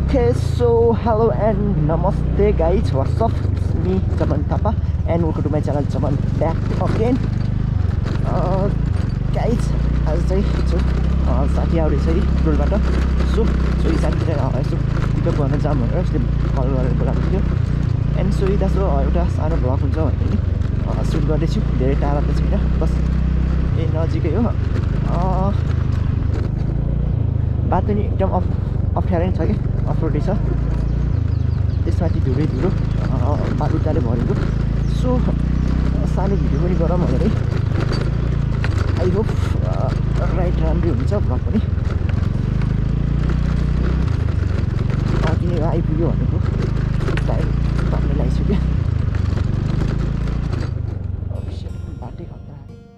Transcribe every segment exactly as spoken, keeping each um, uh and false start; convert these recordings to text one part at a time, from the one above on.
Okay, so hello and namaste guys, what's up? It's me, Jaman Thapa, and welcome to my channel, Jaman back again. Uh, guys, आज चाहिँ छु साथीहरु चाहिँ टोलबाट so so यी साथीहरु यसो पिकअप गर्न जाम भनेर यसले कल गरेर बोलाएको थियो एन्ड सो यता सो एउटा सानो भ्लग हुन्छ भने नि सुट गर्दैछु धेरै टाढा त छैन बस ए नजिकै हो बाटो नि एकदम अफ अप्ठ्यारै छ कि अफरोडै छ त्यसमाथि धुरै धुरो बाटोले भरेको सो सानो भिडियो पनि गरौँ भनेर आई होप राइट राम्रै हुन्छ भ्लग पनि किन आइपुग्यो भनेको टाइम पार्ने लागिसक्यो बाटै खतरा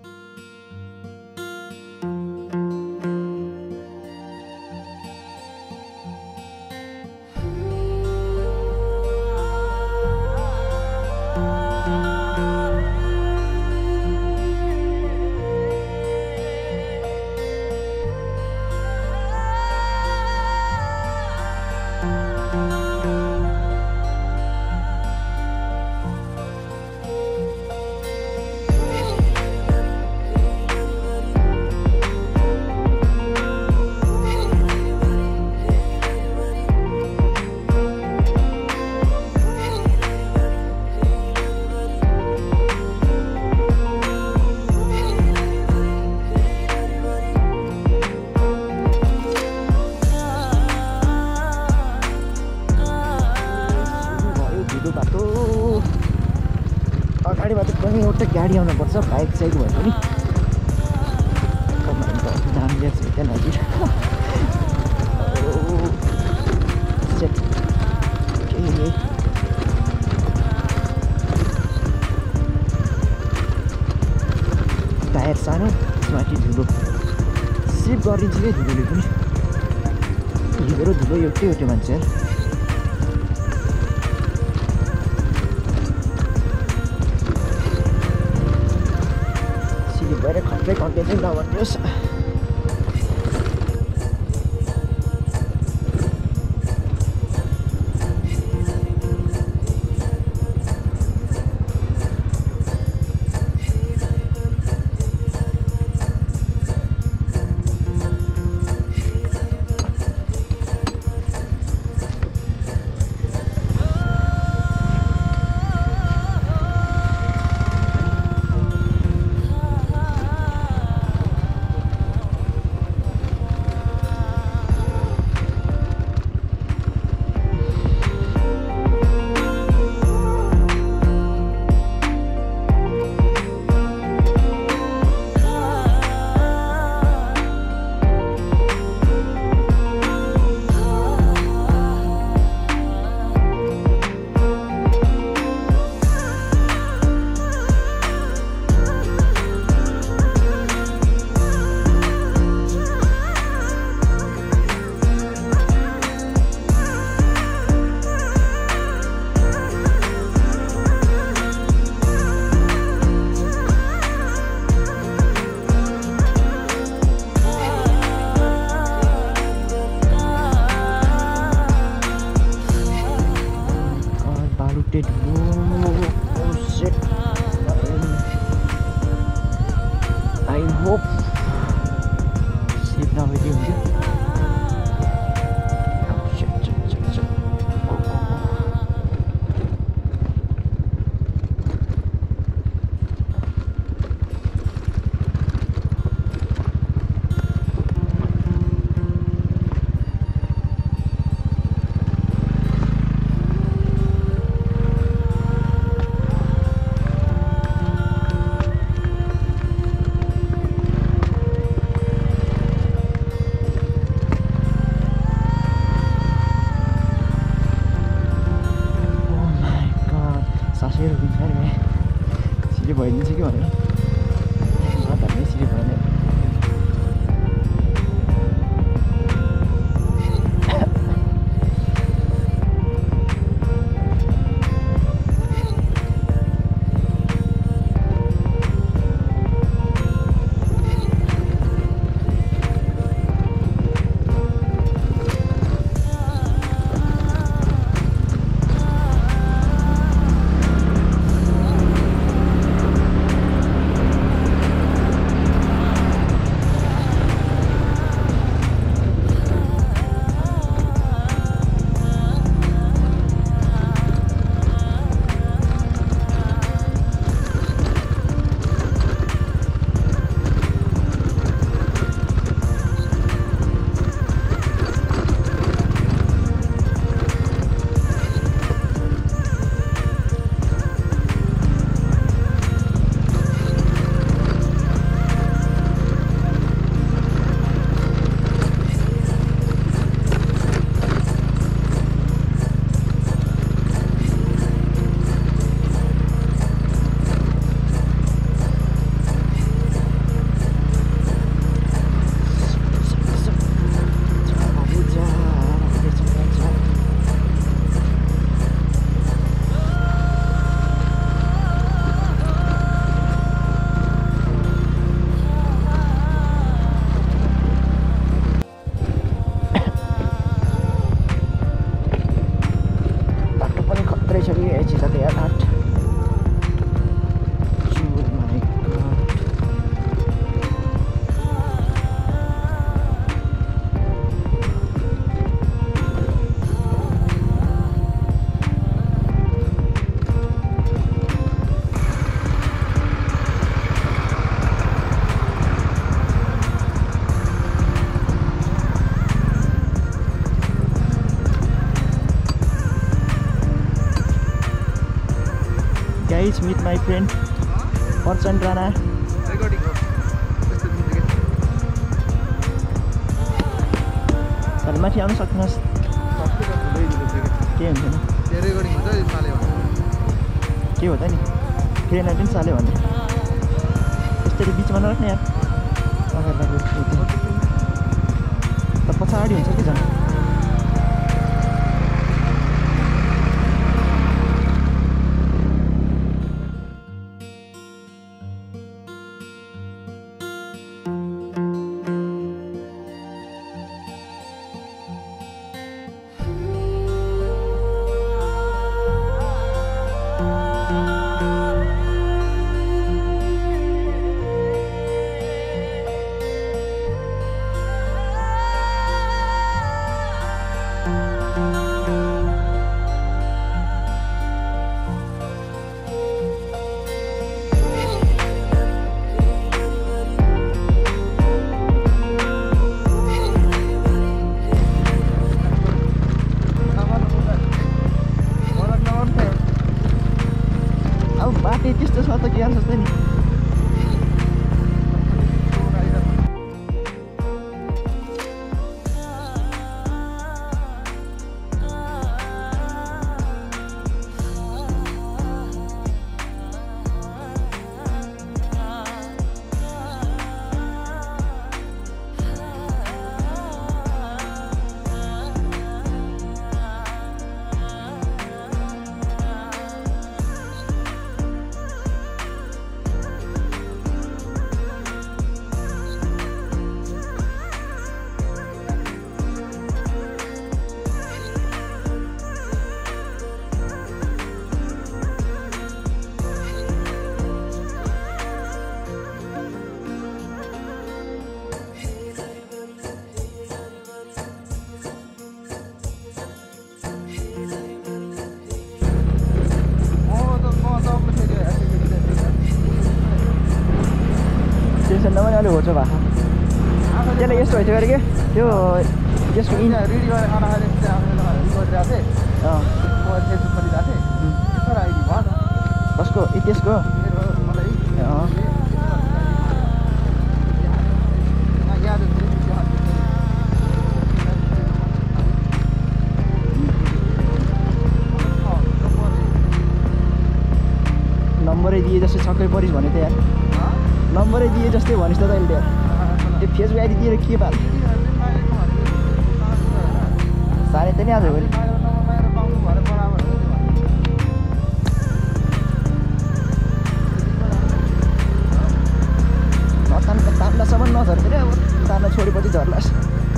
अगाडिबाट पनि एउटा गाडी आउनुपर्छ बाइक साइक भयो पनि दाम ल्याएको छ त्यहाँ नजिक टायर सानो त्यसमाथि धुलो सेभ गरिदिन्छ क्या धुलोले पनि हिँडेर धुलो एउटै एउटै मान्छे भएर खट्रै खट्दै चाहिँ नभन्नुहोस् I hope safe navigate hundio सासैहरू बिचमा नि सिधै भइदिन्छ कि भनेर धर्मै सिधै भएन कि गाइस यता त यार आठ my God Guys, meet my friend Archan Rana. Recording. Sir, माथि आउन सक्नुहुन्छ? के हुन्छ नि? त्यो रेकर्डिङ हुन्छ नि साले भन्ने. के हो त नि? फेरि पनि साले भन्ने. यसरी बिचमा नराख्ने यार. अगाडि लाग्यो. त पछाडी हुन्छ कि झन्? बाटो त्यस्तो छ त के हाल्छ नि टेन्सन नभए अलि होचो भएको त्यसलाई यस्तो भइसक्यो अरे के त्यो यसको इन रेडी गरेर खानाले गरिरहेको थिएँ अँ म फेसबुक खोलिरहेको थिएँ त्यसो आइडी भयो त कसको इतिहासको मलाई अँ याद नम्बरै दिए जस्तै छक्कै परिस् भने त यार नम्बरै दिए जस्तै भनिस् त अहिले यार त्यो फेसबुक आइडी दिएर के भयो साह्रै त नि आज भोलि नतान तान्दासम्म नझर्दैन अब तान्दा छोडेपछि झर्लास्